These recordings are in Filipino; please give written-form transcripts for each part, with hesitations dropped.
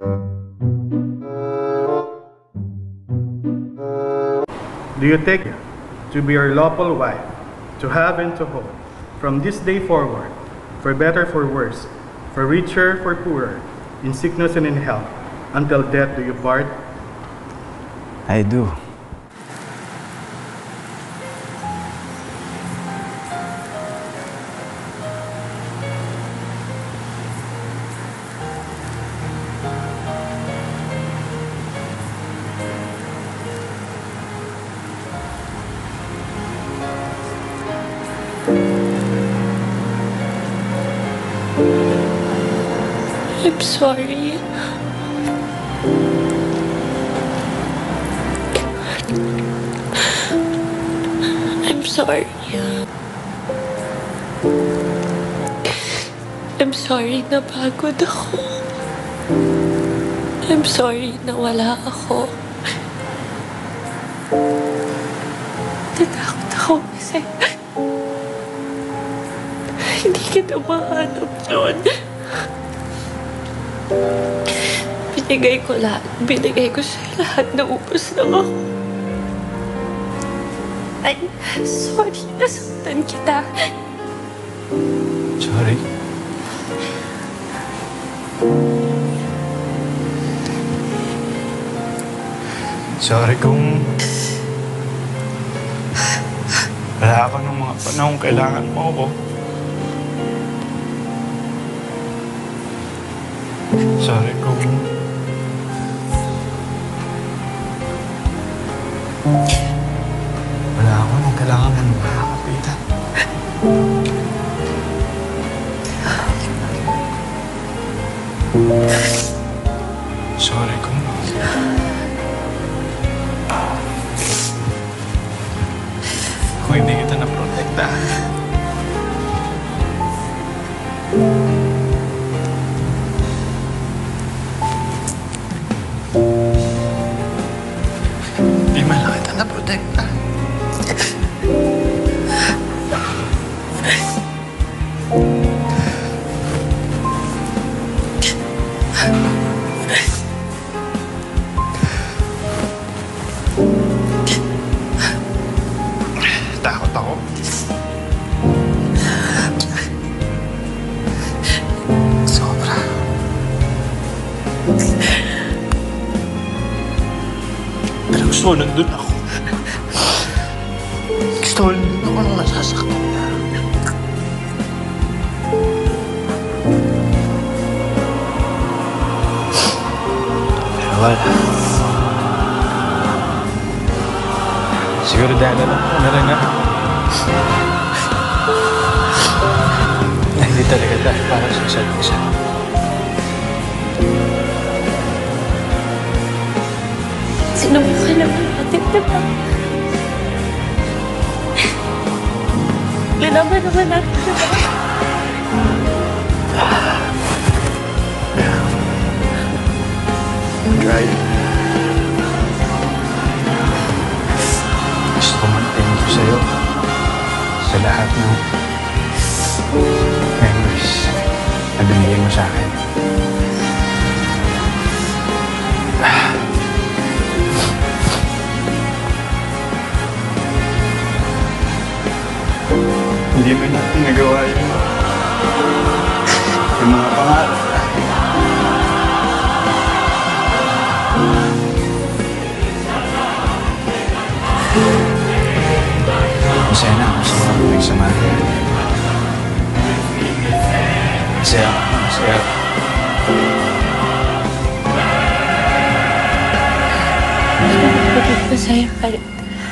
Do you take her to be your lawful wife, to have and to hold, from this day forward, for better, for worse, for richer, for poorer, in sickness and in health, until death do you part? I do. I'm sorry. I'm sorry. I'm sorry na pagod ako. I'm sorry na wala ako. Natakot ako kasi hindi kita mahanap doon. Binigay ko lahat. Binigay ko sa'yo lahat. Naubos lang ako. I'm sorry. Nasaktan kita. Sorry. Sorry kung wala ako ng mga panahong kailangan mo ako. Sorry kung wala ako nung kailangan mo ng mga kapitan. Sorry kung hindi kita naprotektahan. Di man lang kita naprotektahan. Takot ako. Sobra. Pero gusto ko nandun ako. Gusto ko nandun ako nang nasasaktan niya. Pero wala. Siguro dahil alam ko na rin na hindi talaga dahil para sa isa't isa. Sinubukan naman natin, diba? Linaban naman natin, diba? Tried. Gusto ko mag-thank you sa'yo sa lahat ng memories na binigay mo sa akin. Hindi mo natin nagawa yung mga pangarap. Masaya na ako sa mga pinagsamahan. Masaya. Maging masaya ka rin.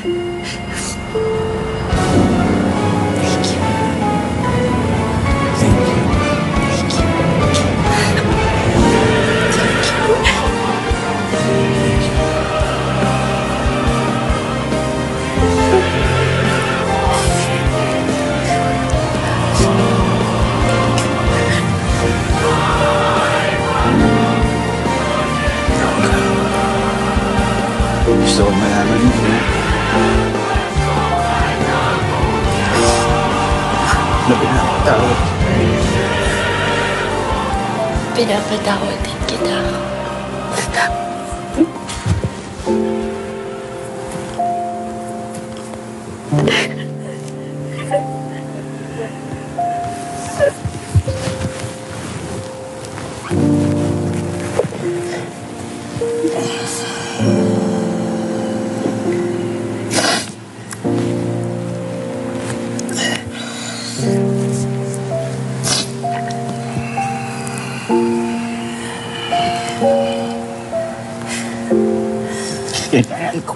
Gusto ko malaman mo na pinapatawad. Pinapatawad din kita. Kailangan ko.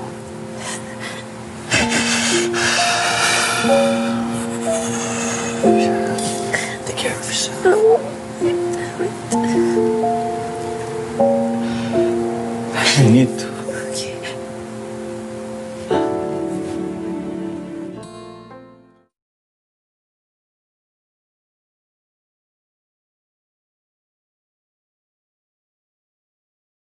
Take care of yourself. I need to.